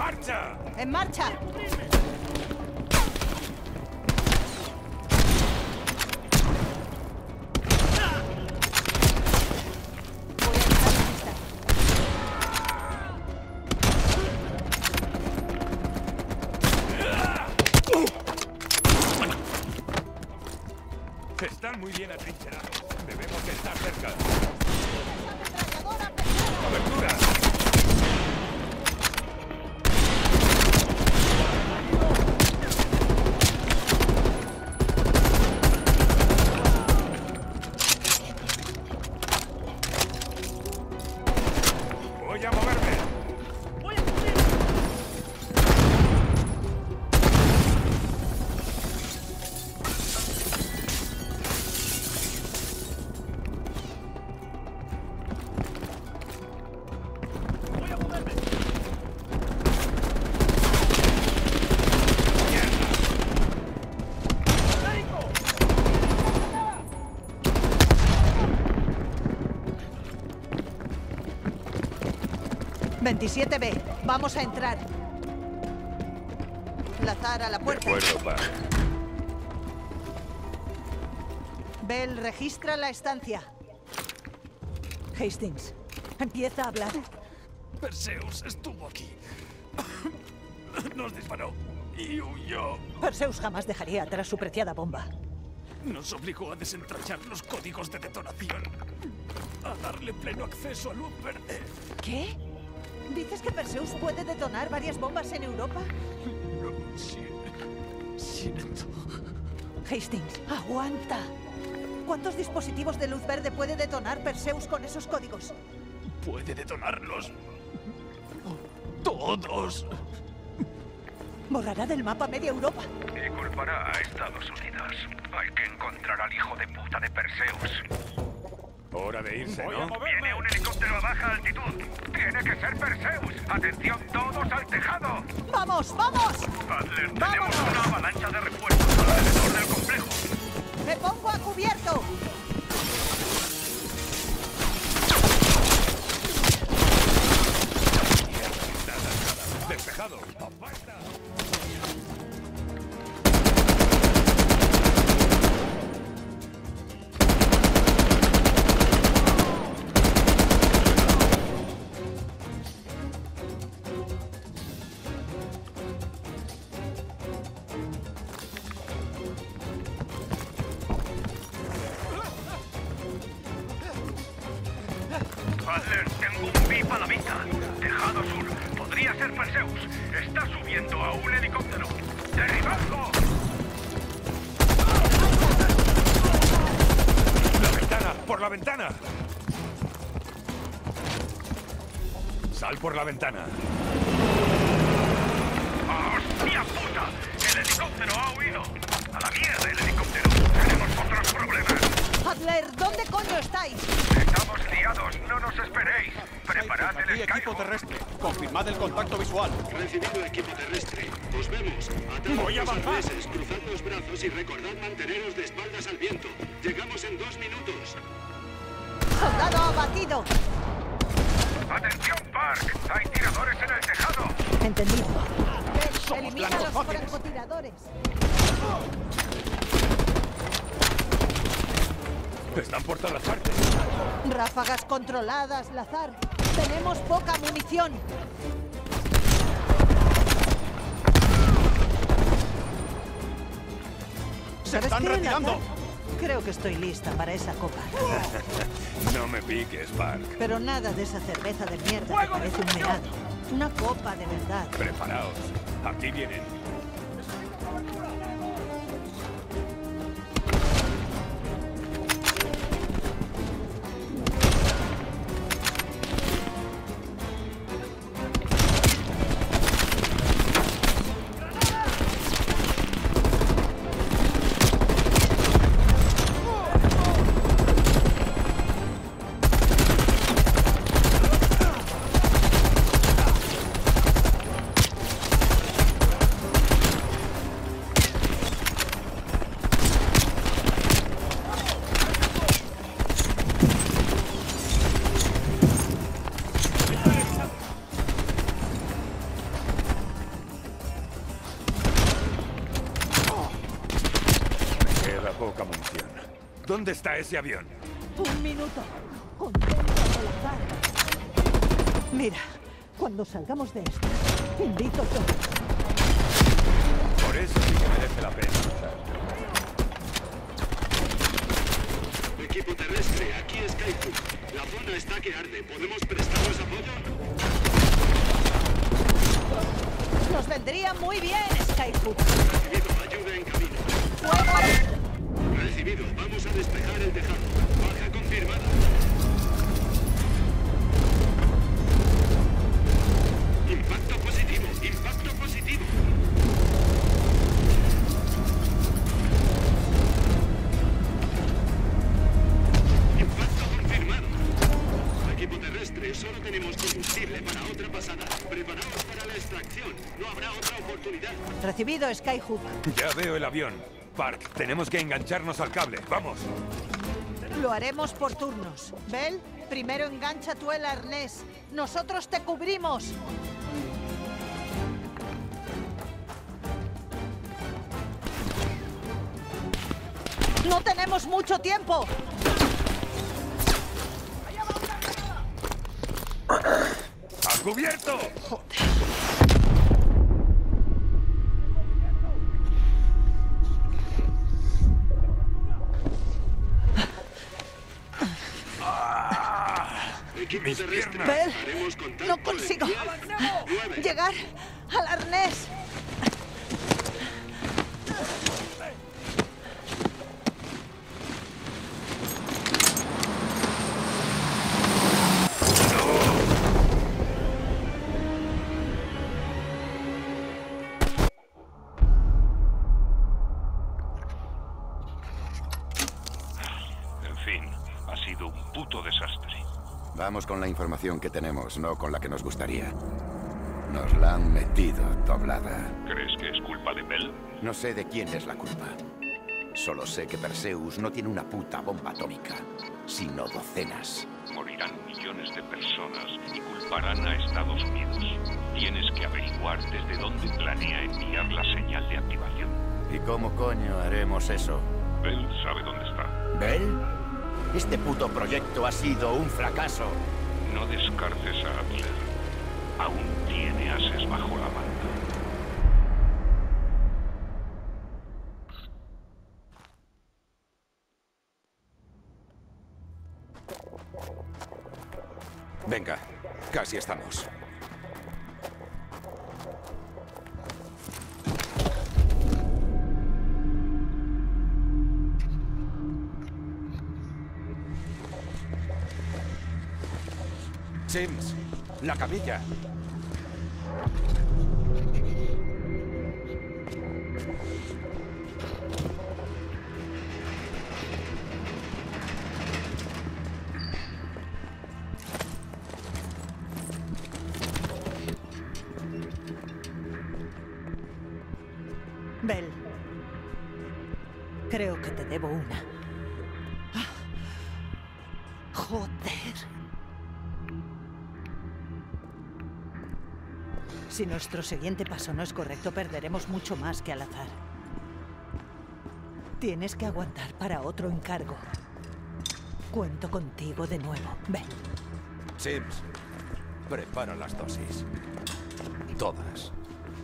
marcha! ¡En marcha! Voy a dejar la pista. Están muy bien atrincherados. Debemos estar cerca. ¡Ametralladora! ¡Cobertura! Voy a moverme. ¡Voy a cubrir! ¡Voy a moverme! ¡Médico! 27B, vamos a entrar. Lazar a la De puerta. acuerdo, pa. Bell, registra la estancia. Hastings, empieza a hablar. Perseus estuvo aquí. Nos disparó y huyó. Perseus jamás dejaría atrás su preciada bomba. Nos obligó a desentrañar los códigos de detonación. A darle pleno acceso a luz verde. ¿Qué? ¿Dices que Perseus puede detonar varias bombas en Europa? No, siento. Hastings, aguanta. ¿Cuántos dispositivos de luz verde puede detonar Perseus con esos códigos? Puede detonarlos. Todos. Borrará del mapa media Europa. Y culpará a Estados Unidos. Hay que encontrar al hijo de puta de Perseus. Hora de irse, Voy a ¿no? moverme. Viene un helicóptero a baja altitud. Tiene que ser Perseus. Atención todos al tejado. ¡Vamos, vamos! Adler, tenemos ¡Vámonos! una avalancha de refuerzos alrededor del complejo. ¡Me pongo a cubierto! Despejado. ¡Basta! Adler, tengo un VIP a la vista. Tejado sur. Podría ser Perseus. Está subiendo a un helicóptero. ¡Derribadlo! ¡La ventana! ¡Por la ventana! Sal por la ventana. ¡Hostia puta! ¡El helicóptero ha huido! ¡A la mierda el helicóptero! ¡Tenemos otros problemas! Adler, ¿dónde coño estáis? ¡Estamos liados! ¡No nos esperéis! ¡Preparad el Aquí equipo Skyhawk! terrestre. Confirmad el contacto visual. Recibido equipo terrestre. Os vemos. Atad Voy a los avanzar. arneses, cruzad los brazos y recordad manteneros de espaldas al viento. Llegamos en 2 minutos. ¡Soldado abatido! ¡Atención, Park! ¡Hay tiradores en el tejado! Entendido. Somos Elimina blancos los fáciles. francotiradores. Están por todas partes. Ráfagas controladas, Lazar. Tenemos poca munición. ¡Se ¿Sabes están qué, retirando! Lazar? Creo que estoy lista para esa copa. No me piques, Park. Pero nada de esa cerveza de mierda que parece un meado. Una copa de verdad. Preparaos. Aquí vienen. ¿Dónde está ese avión? Un minuto. Contento al azar. Mira, cuando salgamos de esto, invito yo. Por eso sí que merece la pena. Equipo terrestre, aquí Skyhook. La zona está que arde. ¿Podemos prestaros apoyo? Nos vendría muy bien, Skyhook. Recibido, ayuda en camino. ¡Fuego! Recibido, vamos a despejar el tejado. Baja confirmada. Impacto positivo, impacto positivo. Impacto confirmado. Equipo terrestre, solo tenemos combustible para otra pasada. Preparaos para la extracción. No habrá otra oportunidad. Recibido, Skyhook. Ya veo el avión. Park, tenemos que engancharnos al cable. ¡Vamos! Lo haremos por turnos. Bell, primero engancha tú el arnés. Nosotros te cubrimos. ¡No tenemos mucho tiempo! ¡A cubierto! Equipo Mis terrestre, piernas. Bell, haremos contacto no en consigo 10, 9. llegar al arnés. En fin, ha sido un puto desastre. Vamos con la información que tenemos, no con la que nos gustaría. Nos la han metido doblada. ¿Crees que es culpa de Bell? No sé de quién es la culpa. Solo sé que Perseus no tiene una puta bomba atómica, sino docenas. Morirán millones de personas y culparán a Estados Unidos. Tienes que averiguar desde dónde planea enviar la señal de activación. ¿Y cómo coño haremos eso? Bell sabe dónde está. ¿Bell? Este puto proyecto ha sido un fracaso. No descartes a Adler. Aún tiene ases bajo la manga. Venga, casi estamos. Sims, la camilla. Bell, creo que te debo una. Ah, joder. Si nuestro siguiente paso no es correcto, perderemos mucho más que al azar. Tienes que aguantar para otro encargo. Cuento contigo de nuevo, Bell. Sims, prepara las dosis. Todas.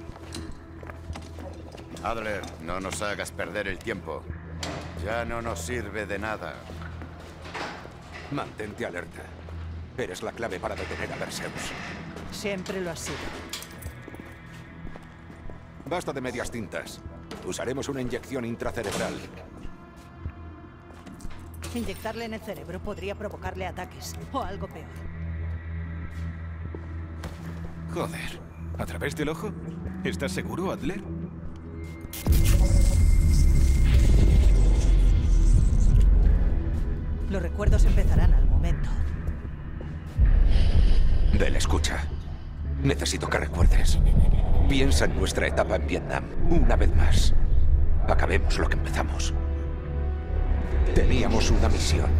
Adler, no nos hagas perder el tiempo. Ya no nos sirve de nada. Mantente alerta. Eres la clave para detener a Perseus. Siempre lo has sido. Basta de medias tintas. Usaremos una inyección intracerebral. Inyectarle en el cerebro podría provocarle ataques o algo peor. Joder. ¿A través del ojo? ¿Estás seguro, Adler? Los recuerdos empezarán al momento. Bell, escucha. Necesito que recuerdes. Piensa en nuestra etapa en Vietnam, una vez más. Acabemos lo que empezamos. Teníamos una misión.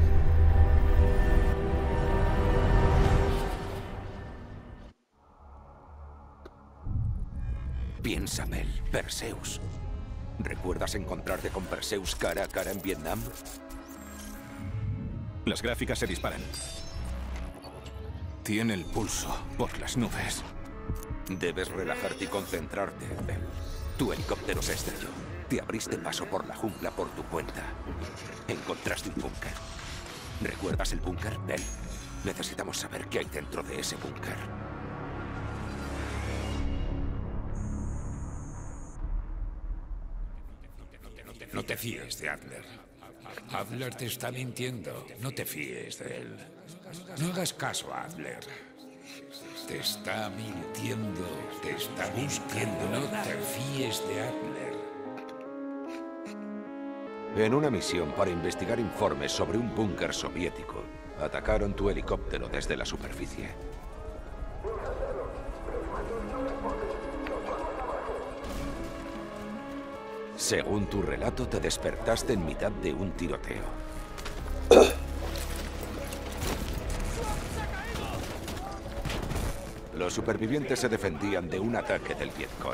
Piensa, Bell, Perseus. ¿Recuerdas encontrarte con Perseus cara a cara en Vietnam? Las gráficas se disparan. Tiene el pulso por las nubes. Debes relajarte y concentrarte, Bell. Tu helicóptero se estrelló. Te abriste paso por la jungla por tu cuenta. Encontraste un búnker. ¿Recuerdas el búnker, Bell? Necesitamos saber qué hay dentro de ese búnker. No te fíes de Adler. Adler te está mintiendo. No te fíes de él. No hagas caso a Adler. Te está mintiendo. Te está mintiendo. No te fíes de Adler. En una misión para investigar informes sobre un búnker soviético, atacaron tu helicóptero desde la superficie. Según tu relato, te despertaste en mitad de un tiroteo. Los supervivientes se defendían de un ataque del Vietcong.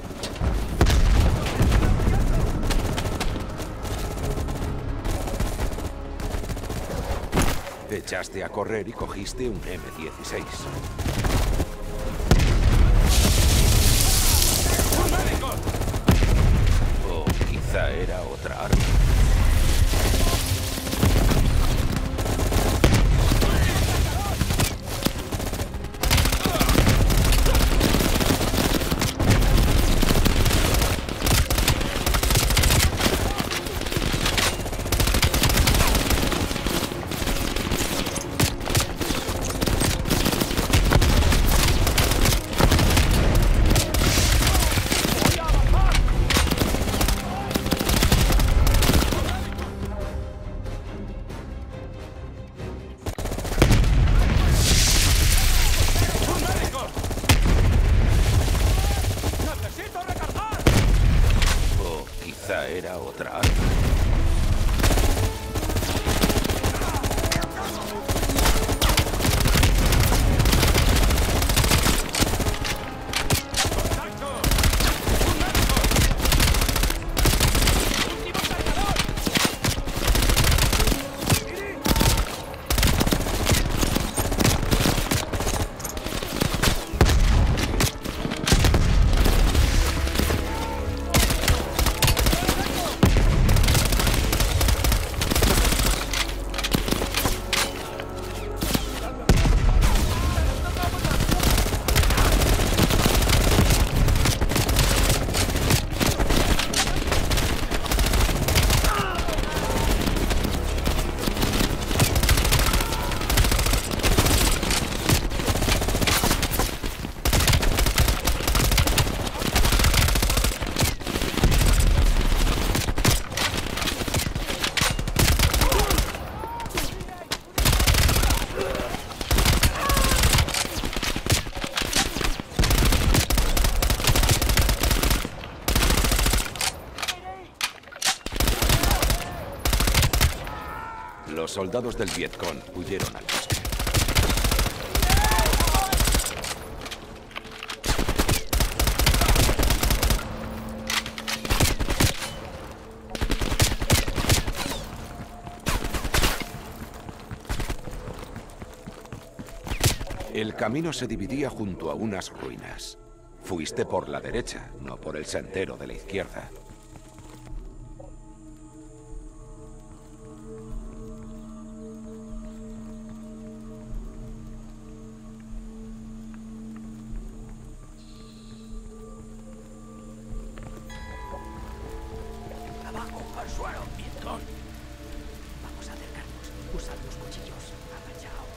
Te echaste a correr y cogiste un M16. O quizá era otra arma. Era otra arma. Los soldados del Vietcong huyeron al bosque. El camino se dividía junto a unas ruinas. Fuiste por la derecha, no por el sendero de la izquierda. Abajo, al suelo, Vietcong. Vamos a acercarnos. Usad los cuchillos. Agachao.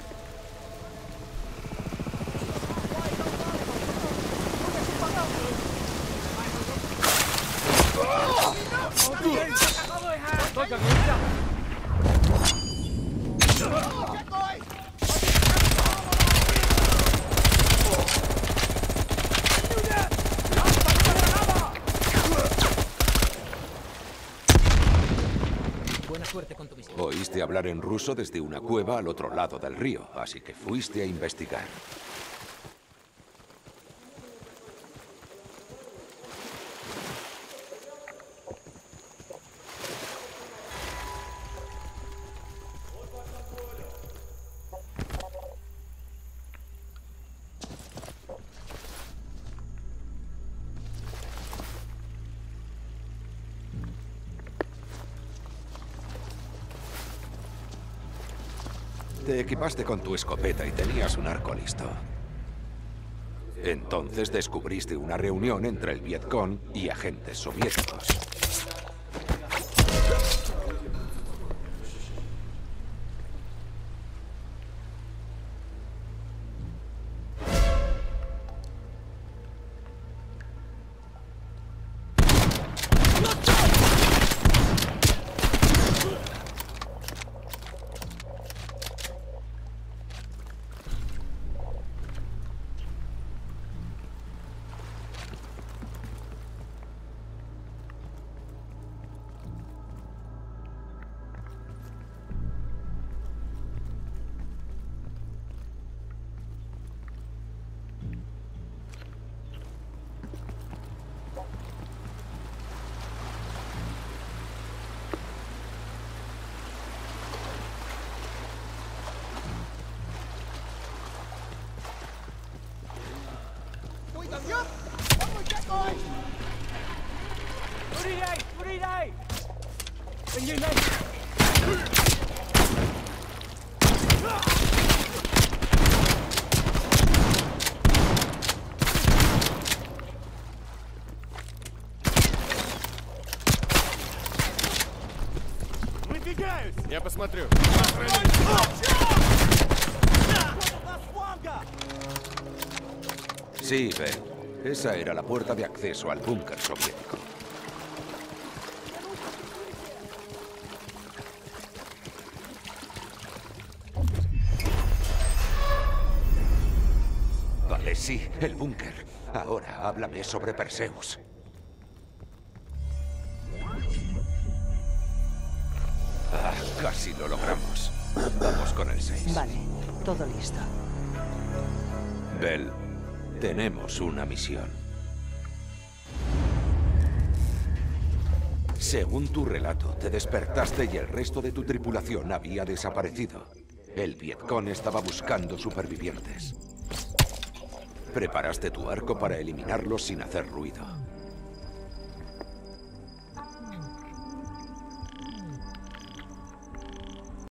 Buena suerte con tu misión. Oíste hablar en ruso desde una cueva al otro lado del río, así que fuiste a investigar. Te equipaste con tu escopeta y tenías un arco listo. Entonces descubriste una reunión entre el Vietcong y agentes soviéticos. Я посмотрю. Sí, Ben. Esa era la puerta de acceso al búnker soviético. Vale, sí, el búnker. Ahora háblame sobre Perseus. Ah, casi lo logramos. Vamos con el 6. Vale, todo listo. Bell, tenemos una misión. Según tu relato, te despertaste y el resto de tu tripulación había desaparecido. El Vietcong estaba buscando supervivientes. Preparaste tu arco para eliminarlos sin hacer ruido.